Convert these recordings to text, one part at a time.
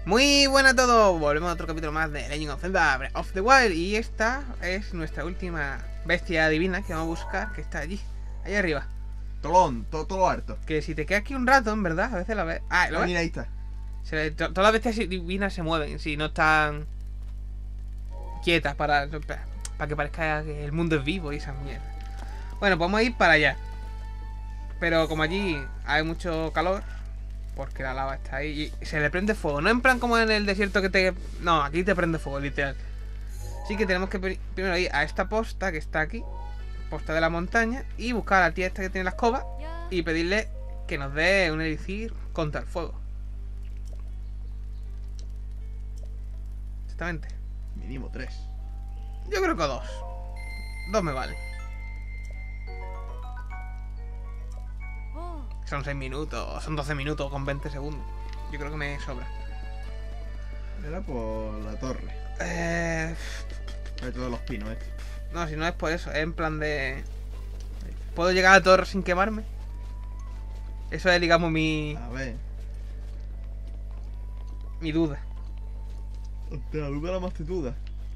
Muy buenas a todos, volvemos a otro capítulo más de Legend of Zelda Breath of the Wild. Y esta es nuestra última bestia divina que vamos a buscar, que está allí, ahí arriba. Tolón, todo harto. Que si te quedas aquí un rato, en verdad, a veces la ves. Ah, ¿lo ves? Mira, ahí está. Todas las bestias divinas se mueven, si no están quietas para que parezca que el mundo es vivo y esas mierdas. Bueno, podemos ir para allá. Pero como allí hay mucho calor, porque la lava está ahí y se le prende fuego. No en plan como en el desierto que te... No, aquí te prende fuego, literal. Así que tenemos que primero ir a esta posta que está aquí, posta de la montaña, y buscar a la tía esta que tiene la escoba y pedirle que nos dé un elixir contra el fuego. Exactamente. Mínimo 3. Yo creo que 2. 2 me vale. Son 6 minutos, son 12 minutos con 20 segundos. Yo creo que me sobra. Era por la torre. Hay todos los pinos, No, si no es por eso, es en plan de... ¿Puedo llegar a la torre sin quemarme? Eso es, digamos, mi A ver. duda. Te la duda la multitud.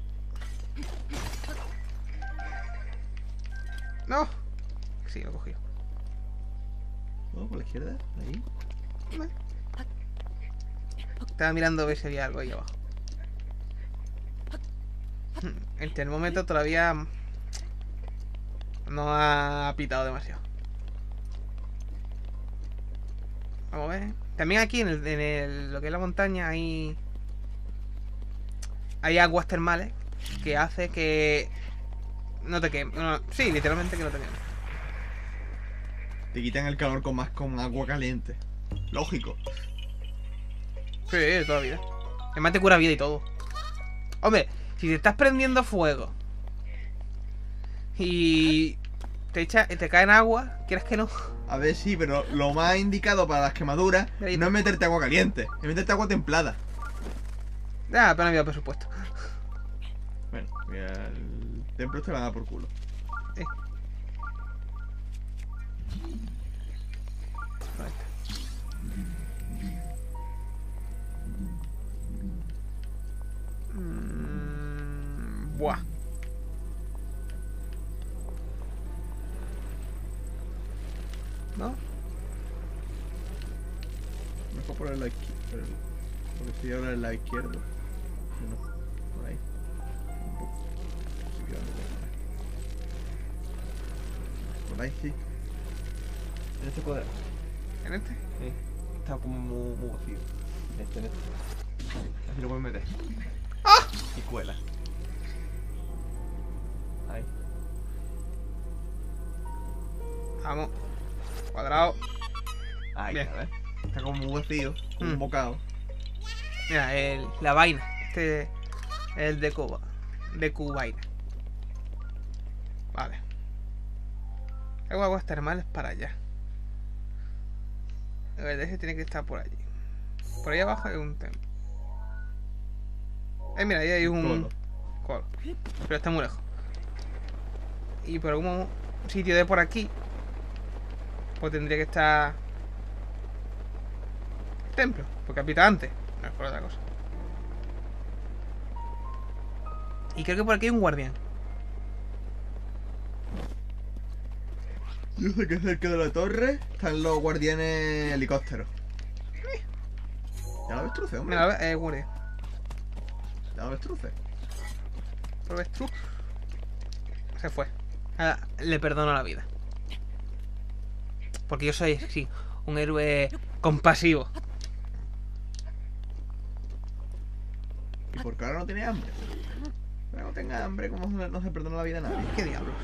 No. Sí, lo cogí. ¿No? Por la izquierda. Ahí. Estaba mirando a ver si había algo ahí abajo. El termómetro todavía no ha pitado demasiado. Vamos a ver. También aquí en lo que es la montaña hay aguas termales que hace que no te quemes. No, sí, literalmente que no te quemes. Te quitan el calor con agua caliente. Lógico. Sí, de toda la vida. Además te cura vida y todo. Hombre, si te estás prendiendo fuego y te cae en agua, ¿quieres que no? A ver, sí, pero lo más indicado para las quemaduras no es meterte agua caliente, es meterte agua templada. Ya, pero no había presupuesto. Bueno, el templo te va a dar por culo. Buah. ¿No? Mejor por el lado izquierdo. Porque estoy ahora en el lado izquierdo. No, por ahí. Un poco. Así que vamos por ahí, sí. En este cuadrado. ¿En este? Sí. Está como muy vacío. En este. Así lo puedes meter. ¡Ah! Y cuela. Ahí. Vamos. Cuadrado. Ahí, Bien. a ver. Está como muy vacío, como un bocado. Mira, la vaina. Este es el de Cuba. De Cubaina. Vale. Hago aguas termales para allá. A ver, ese tiene que estar por allí. Por ahí abajo hay un templo. Mira, ahí hay un colo. Pero está muy lejos. Y por algún sitio de por aquí, pues tendría que estar el templo. Porque habita antes. No es por otra cosa. Y creo que por aquí hay un guardián. Yo sé que cerca de la torre están los guardianes helicópteros. ¿Ya lo avestruces, hombre? Mira, guardia. ¿Ya lo avestruces? ¿Por avestruz? Se fue. Ahora le perdono la vida. Porque yo soy, sí, un héroe compasivo. ¿Y por qué ahora no tiene hambre? Pero no tenga hambre, ¿cómo no se perdona la vida a nadie? ¿Qué diablos?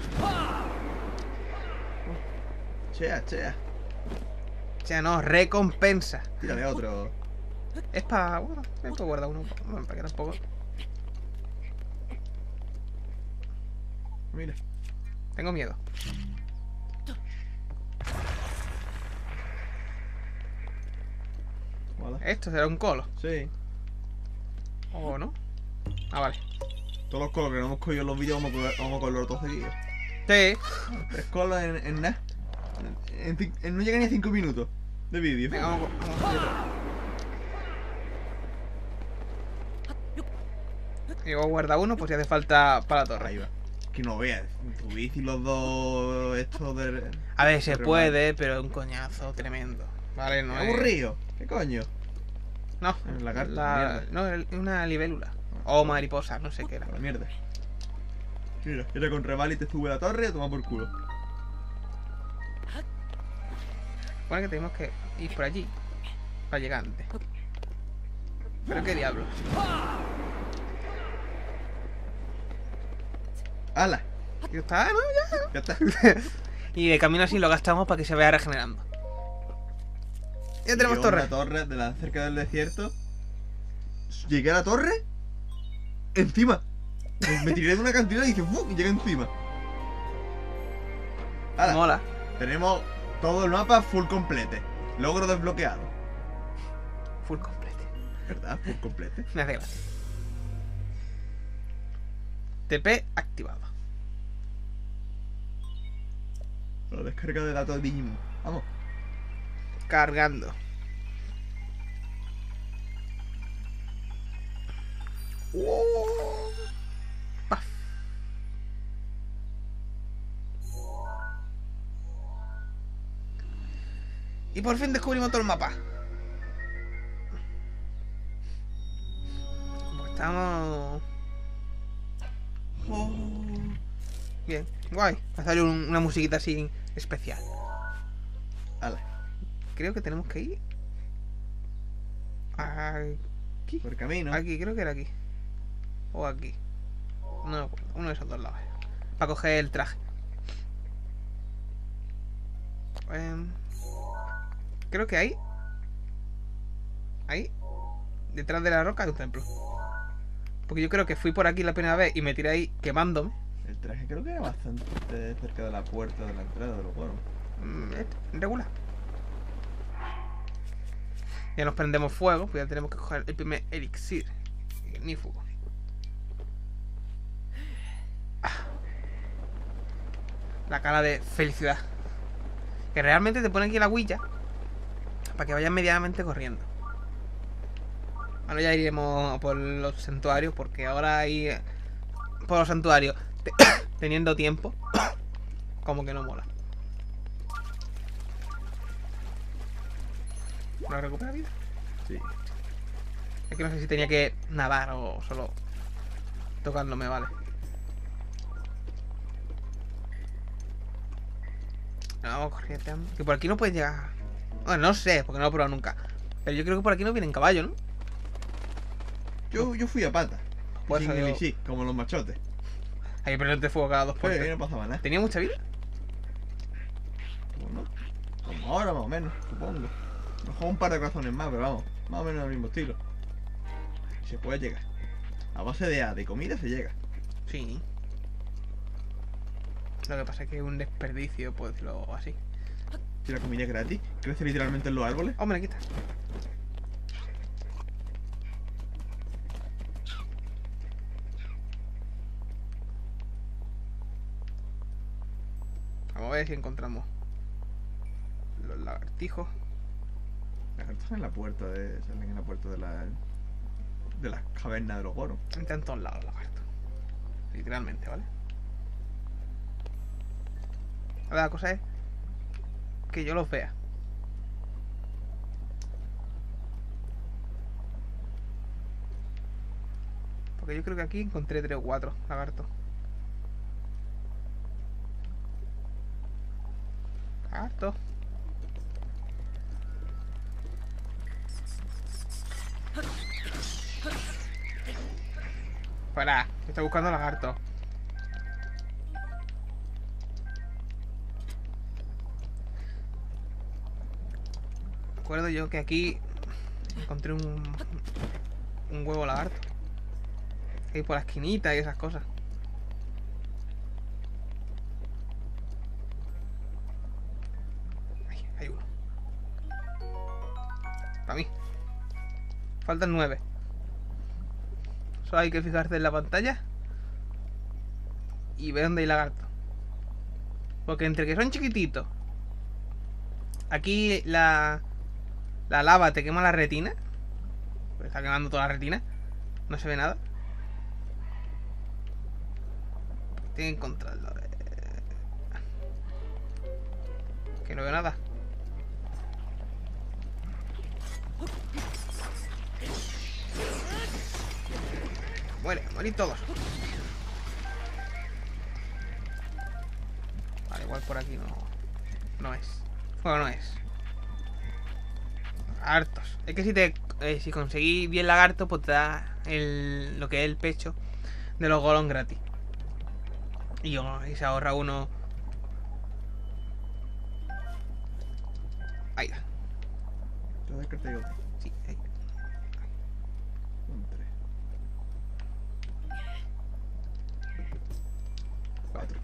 Chea. O sea, no, recompensa. Tírale otro. Es para... Bueno, me puedo guardar uno. Bueno, para que tampoco... Mira. Tengo miedo. Vale. Esto será un colo. Sí. ¿O no? Ah, vale. Todos los colos que no hemos cogido en los vídeos vamos a cogerlos todos seguidos. Sí. 3 colos en nada. No llega ni a 5 minutos de vídeo. Venga, vamos a coger otro. Y luego guarda uno, pues si hace falta para la torre. Ahí va. Que no veas. Tu bici y los dos estos de... A ver, se de puede, pero es un coñazo tremendo. Vale, no remate. es... Aburrido. ¿Qué coño? No, El lagarto, la... mierda. no, es una libélula. O mariposa, no sé qué era. A la mierda. Mira, era con reval y te sube a la torre y a tomar por culo. Bueno, que tenemos que ir por allí para llegar antes. Pero qué diablo. ¡Hala! Ya está, ¿no? Ya está. Ya. Y de camino así lo gastamos para que se vaya regenerando. Ya tenemos Yo torre. una torre de la cerca del desierto. Llegué a la torre. Encima. Me tiré de una cantidad y dije ¡fu! Y llegué encima. ¡Hala! Mola. Tenemos todo el mapa full complete. Logro desbloqueado. Full complete. ¿Verdad? Full complete. Me hace gracia. TP activado. La descarga de datos de Digimon. Vamos. Cargando. Paf. Y por fin descubrimos todo el mapa. Pues estamos... Bien, guay. Va a salir una musiquita así especial. ¡Hala! Creo que tenemos que ir... Aquí. Por camino. Aquí, creo que era aquí. O aquí. No me acuerdo. Uno de esos dos lados. Para coger el traje. Creo que ahí. Ahí. Detrás de la roca hay un templo. Porque yo creo que fui por aquí la primera vez y me tiré ahí quemándome. El traje creo que era bastante cerca de la puerta de la entrada de los juegos. Regular. Ya nos prendemos fuego. Pues ya tenemos que coger el primer elixir. Ignífugo. La cara de felicidad. Que realmente te pone aquí la huilla para que vayas medianamente corriendo. Ahora ya iremos por los santuarios, porque ahora hay por los santuarios teniendo tiempo como que no mola. ¿No recupera vida? Sí. Es que no sé si tenía que nadar o solo tocándome, vale. No, vamos corriendo. Que por aquí no puedes llegar. Bueno, no sé, porque no lo he probado nunca. Pero yo creo que por aquí no vienen caballo, ¿no? Yo fui a pata. Pues Sin eso digo. elixir, como los machotes. Hay que prenderte fuego cada dos por Pues ahí tres. no pasaba nada. ¿Tenía mucha vida? Bueno, como ahora más o menos, supongo. Mejor un par de corazones más, pero vamos. Más o menos el mismo estilo. Y se puede llegar. A base de comida se llega. Sí. Lo que pasa es que es un desperdicio, por decirlo así. Si la comida es gratis, crece literalmente en los árboles. Hombre, quita. Vamos a ver si encontramos los lagartijos. Lagartos en la puerta de. Salen en la puerta de la. De las cavernas de los goros. Están en todos lados los lagartos. Literalmente, ¿vale? Ahora la cosa es que yo los vea. Porque yo creo que aquí encontré 3 o 4 lagartos. Lagartos. Fuera, estoy buscando lagartos. Recuerdo yo que aquí encontré un huevo lagarto. Ahí por la esquinita y esas cosas. Ahí, hay uno. Para mí. Faltan 9. Solo hay que fijarse en la pantalla y ver dónde hay lagarto. Porque entre que son chiquititos, aquí la lava te quema la retina. Pues está quemando toda la retina. No se ve nada. Tienen que encontrarlo. Que no veo nada. Muere, morir todos. Vale, igual por aquí no es. Bueno, no es. Hartos. Es que si conseguí 10 lagartos, pues te da lo que es el pecho de los golons gratis. Y se ahorra uno. Ahí va. Entonces, ¿qué te digo? Sí, ahí. Un 3. 4.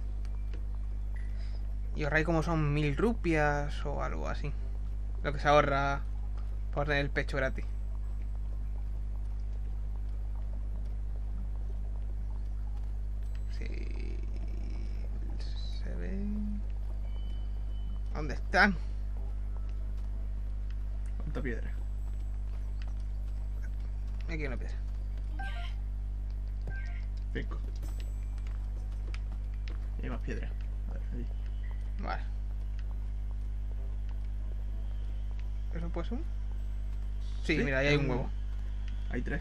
Y ahorráis como son 1000 rupias o algo así. Lo que se ahorra por tener el pecho gratis. Sí. Se ven. ¿Dónde están? ¿Cuánta piedra? Aquí hay una piedra. 5. Y hay más piedra. A ver, ahí. Vale. ¿Eso puede ser? Sí, mira, ahí hay un huevo. Hay 3.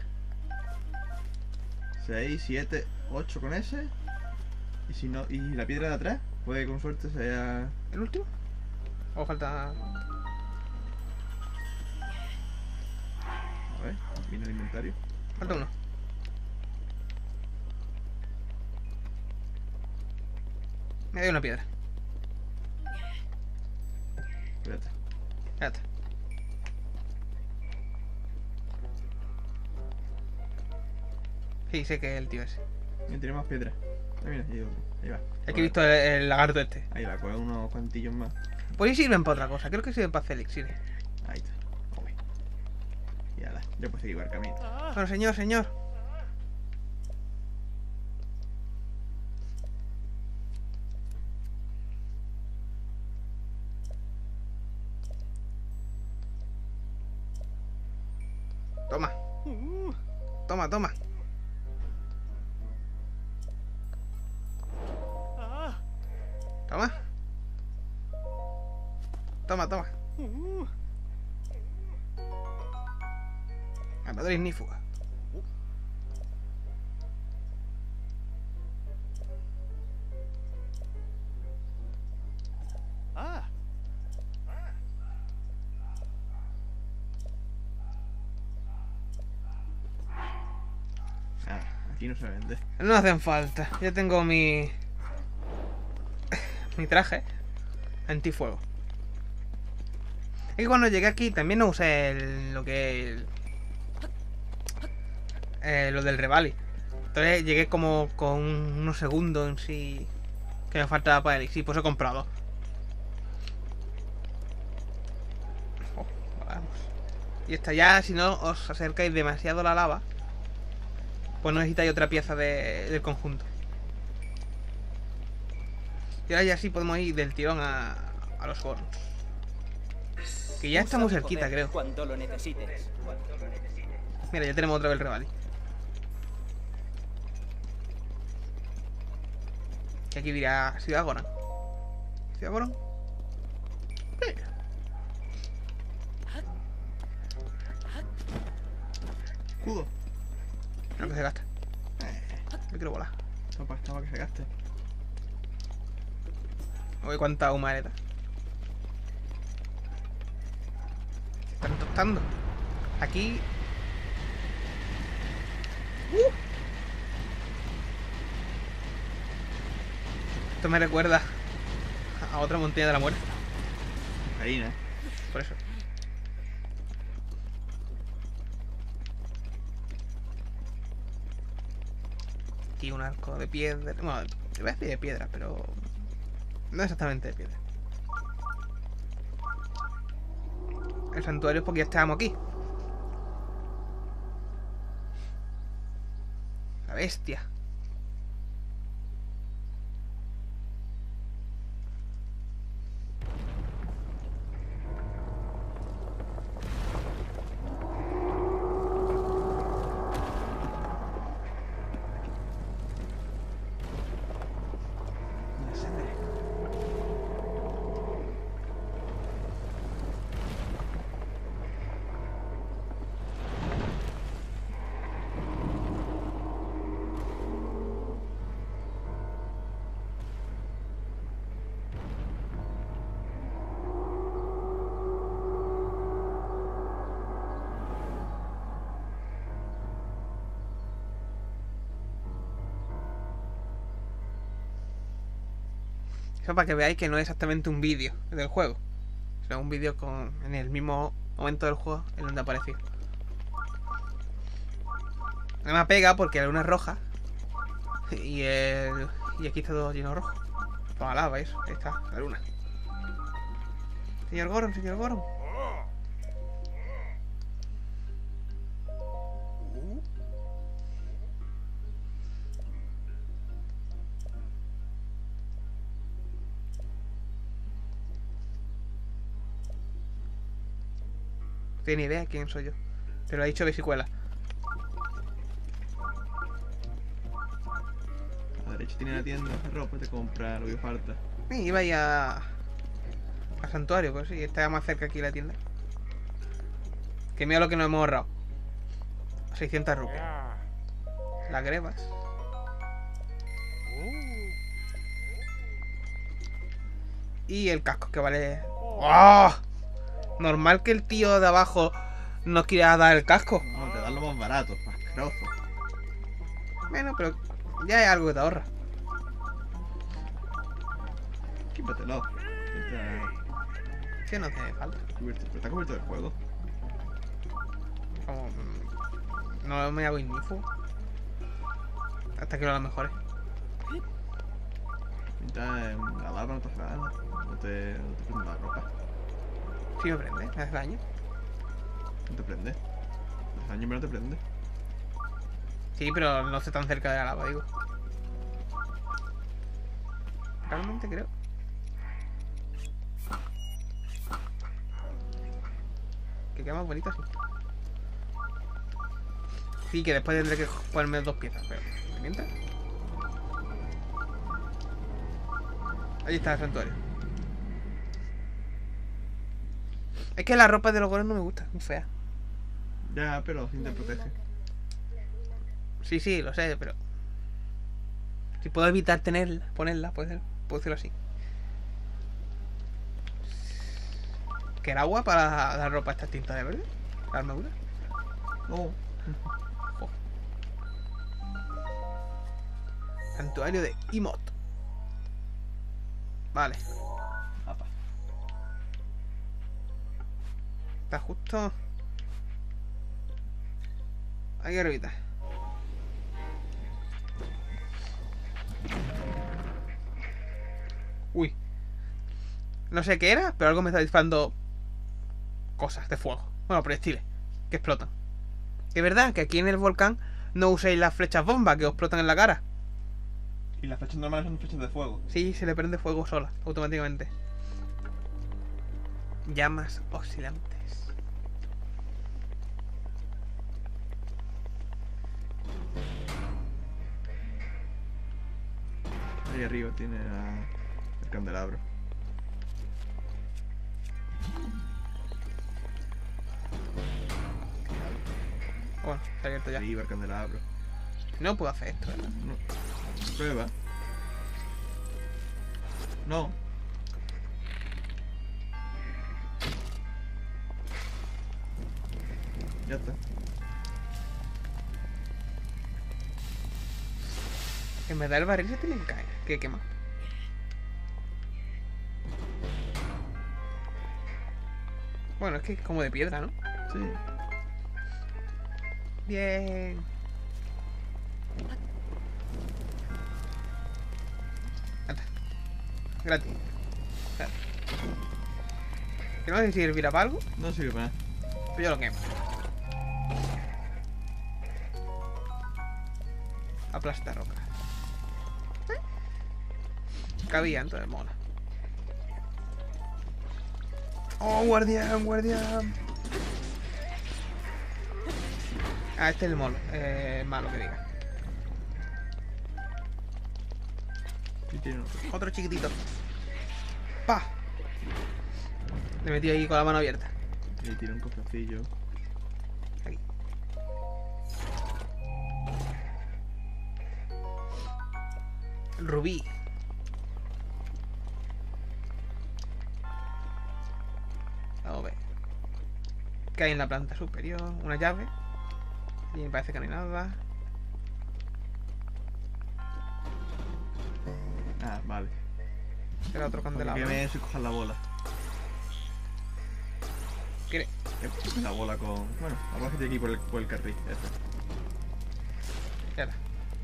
6, 7, 8 con ese. Y si no, y la piedra de atrás, puede que con suerte sea. ¿El último? ¿O falta...? A ver, viene el inventario. Falta uno. Me dio una piedra. Espérate. Espérate. Sí, sé que es el tío ese. Mira, tiene más piedra. Ah, mira, ahí va. Es que he visto el lagarto este. Ahí va, coge unos cuantillos más. Pues ahí sirven para otra cosa. Creo que sirven para hacer elixir. Ahí está. Uy. Y ala, ya puedes seguir el camino. Bueno, señor. Toma. Toma. Toma. Armadura ignífuga. Aquí no se vende. No hacen falta. Ya tengo mi traje antifuego. Es que cuando llegué aquí también no usé lo que lo del Revali. Entonces llegué como con unos segundos en sí que me faltaba para el. Sí, pues he comprado. Vamos. Y esta ya, si no os acercáis demasiado a la lava, pues no necesitáis otra pieza del conjunto. Y ahora ya sí podemos ir del tirón a los hornos. Que ya está muy cerquita, creo. Cuando lo necesites. Mira, ya tenemos otra vez el Revali. Que aquí dirá Ciudad Goron. ¿Ciudad Goron? Escudo. No, que se gasta. Yo quiero volar. Estaba que se gaste. Oye, cuánta humareda. Se están tostando. Aquí. Esto me recuerda a otra montaña de la muerte. Ahí, ¿no? Por eso. Aquí un arco de piedra. Bueno, te voy a decir de piedra, pero no exactamente de piedra. El santuario es porque ya estábamos aquí. La bestia. Eso para que veáis que no es exactamente un vídeo del juego. Sino un vídeo en el mismo momento del juego en donde apareció. No me pega porque la luna es roja. Y aquí está todo lleno de rojo. Toda lava, eso. Ahí está, la luna. Señor Goron, señor Goron. No tiene ni idea de quién soy yo. Te lo ha dicho Besicuela. A la derecha tiene la tienda de ropa, te compra lo que falta. Iba ahí al santuario, pues sí, estaba más cerca aquí la tienda. Que mira lo que nos hemos ahorrado. 600 rupias. Las grebas. Y el casco que vale... ¡Oh! Normal que el tío de abajo no quiera dar el casco. No, te dan lo más barato, asqueroso. Bueno, pero ya es algo que te ahorra. Quítatelo. Que no te hace falta. Está cubierto del juego. Como... No me hago ignifo. Hasta que lo mejores. Pinta en la lava, no te hace nada. No te prende la ropa. Sí me prende, me hace daño. No te prende. Te hace daño, pero no te prende. Sí, pero no estoy tan cerca de la lava, digo. Realmente creo. Que queda más bonito así. Sí, que después tendré que ponerme 2 piezas, pero... ¿mientras? Ahí está el santuario. Es que la ropa de los golems no me gusta, muy fea. Ya, pero sin te protege. Sí, sí, lo sé, pero... si puedo evitar ponerla, puedo decirlo así. ¿Que era agua para dar ropa a esta tinta de verde? ¿La armadura? No. Jo. Santuario de Imot. Vale. Apa. Está justo... aquí arribita. Uy. No sé qué era, pero algo me está disparando cosas de fuego. Bueno, proyectiles que explotan. Es verdad que aquí en el volcán no uséis las flechas bomba que os explotan en la cara. Y las flechas normales son flechas de fuego. Sí, se le prende fuego sola, automáticamente. Llamas oscilantes. Ahí arriba tiene el candelabro. Bueno, está abierto ya. Arriba el candelabro. No puedo hacer esto, ¿verdad? No. Prueba. No. Ya está. En verdad el barril se tiene que caer. Que quema. Bueno, es que es como de piedra, ¿no? Sí. Bien. Anda. Gratis. Claro. Que no sé si servirá para algo, No sirve para nada. pero yo lo quemo. Aplasta roca. Cabía, entonces mola. Oh, guardián, guardián. Ah, este es el malo, malo que diga. Y tiene otro. Otro chiquitito. ¡Pa! Le metí ahí con la mano abierta. Y tiene un cofrecillo. Aquí. El rubí. Vamos a ver. ¿Qué hay en la planta superior? Una llave. Y me parece que no hay nada. Ah, vale. Era otro Porque candelabro. me eso y cojas la bola. ¿Qué? La bola con... Bueno, la bola que tiene aquí por el carril. Esta. Ya está.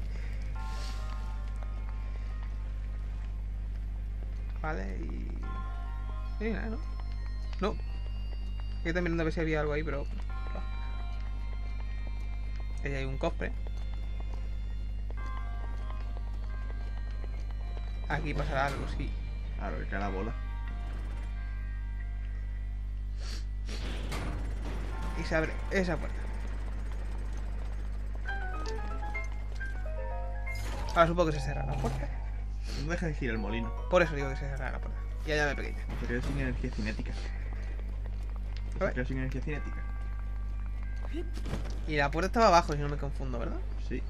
Vale, y... Sí, nada, ¿no? No. Estoy mirando a ver si había algo ahí, pero... no. Ahí hay un cofre. Aquí pasará algo, sí. Claro, que cae la bola. Y se abre esa puerta. Ahora supongo que se cierra la puerta. No deja de girar el molino. Por eso digo que se cierra la puerta. Ya llave pequeña. Se queda sin energía cinética. A ver. Se queda sin energía cinética. Y la puerta estaba abajo, si no me confundo, ¿verdad? Sí.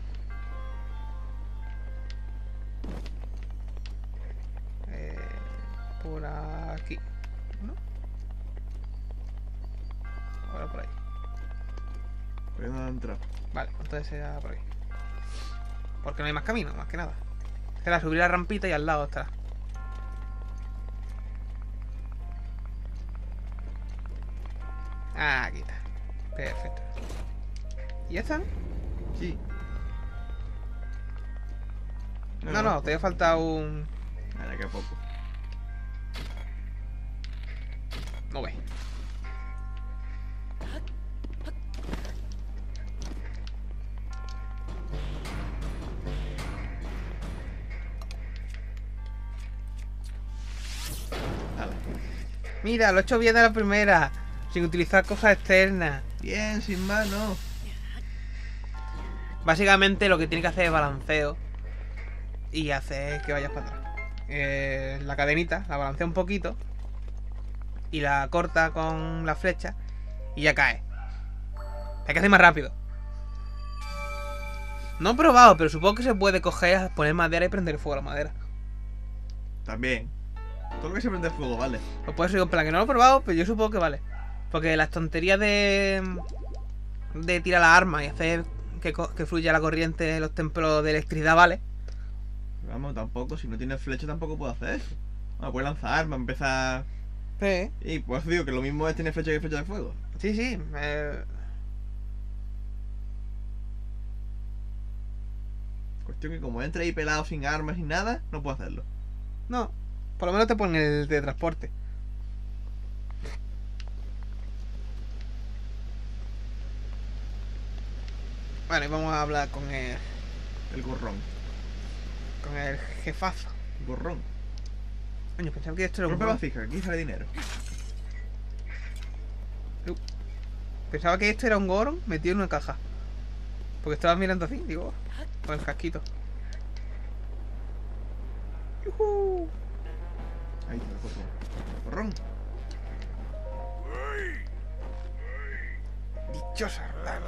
Por aquí. ¿No? Ahora por ahí. Por ahí no ha entrado. Vale, pues entonces será por aquí. Porque no hay más camino, más que nada. Será subir la rampita y al lado estará. Ah, aquí está. Perfecto. ¿Y ya está? Sí. No, todavía falta un... Ahora que a poco. No ve. Vale. Mira, lo he hecho bien de la primera. Sin utilizar cosas externas. Bien, sin mano. Básicamente lo que tiene que hacer es balanceo. Y hacer que vayas para atrás. La cadenita, la balancea un poquito. Y la corta con la flecha. Y ya cae. Hay que hacer más rápido. No he probado, pero supongo que se puede coger, poner madera y prender fuego a la madera. También. Todo lo que se prende fuego, vale. Pues por eso digo, en plan que no lo he probado, pero yo supongo que vale. Porque las tonterías de tirar las armas y hacer que fluya la corriente en los templos de electricidad, vale. Vamos, tampoco, si no tienes flecha tampoco puedo hacer eso. Bueno, puedes lanzar armas, empezar... Sí, Y pues digo que lo mismo es tener flecha que flecha de fuego. sí, sí. Cuestión que como entra ahí pelado sin armas y nada, no puedo hacerlo. No, por lo menos te ponen el de transporte. Bueno, y vamos a hablar con el El jefazo. gorrón. Coño, pensaba que esto era un Rompe gorón. vasija, aquí sale dinero. Pensaba que esto era un Goron metido en una caja. Porque estaba mirando así, digo, con el casquito. ¡Yujú! Ahí está el gorrón. Gorrón. Dichosa rana.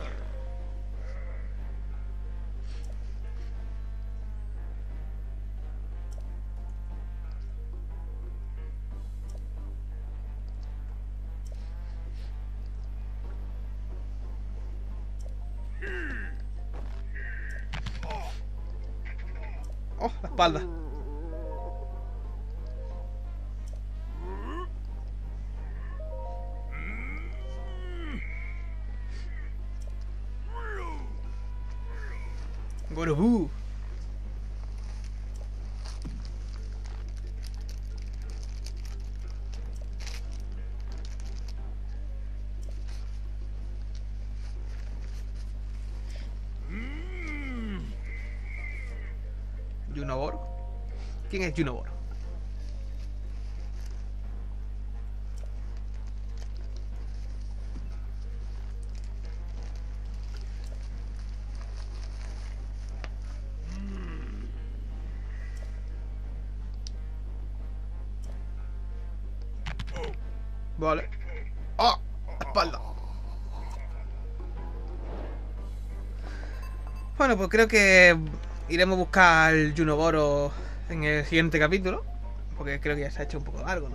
Oh, la espalda. Gorobu. Junobor. ¿Quién es Junobor? Vale. ¡Oh! La espalda. Bueno, pues creo que iremos a buscar al Junoboro en el siguiente capítulo. Porque creo que ya se ha hecho un poco largo, ¿no?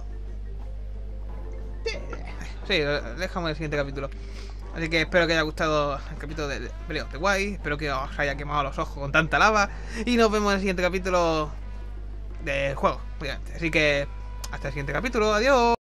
Sí, lo dejamos en el siguiente capítulo. Así que espero que haya gustado el capítulo de Breath of the Wild. Espero que os haya quemado los ojos con tanta lava. Y nos vemos en el siguiente capítulo del juego. obviamente. Así que hasta el siguiente capítulo. Adiós.